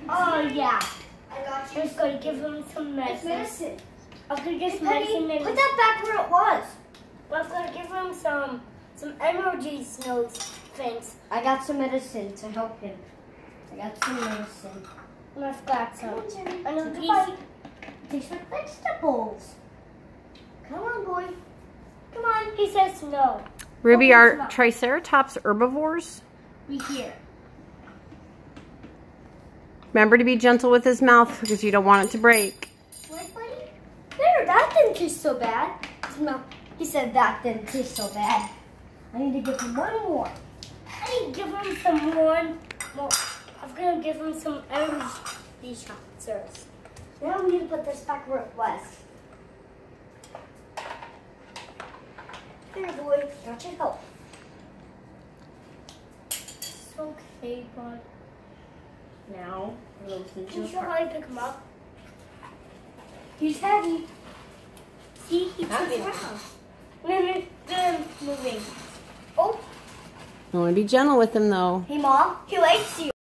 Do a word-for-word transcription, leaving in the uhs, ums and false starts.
Oh, yeah. I got I you. was going to give him some medicine. medicine. I was going to give Hey, some Penny, medicine and put that back where it was. I was going to give him some some energy snows things. I got some medicine to help him. I got some medicine. And I've got some. Come on, Jenny. I know Take a these. bite. Taste like vegetables. Come on, boy. Come on. He says no. Ruby, Open are some up. Triceratops herbivores? Be here. Remember to be gentle with his mouth because you don't want it to break. What, buddy? There, that didn't taste so bad. No, He said that didn't taste so bad. I need to give him one more. I need to give him some more. more. I'm going to give him some energy shots. Now we need to put this back where it was. Here, boy. Got your help. It's okay, bud. Now, we'll Can teach you you show how to pick him up? He's heavy. See, he Heavy. turns around. Then then moving. Oh, You want to be gentle with him though. Hey, Mom. He likes you.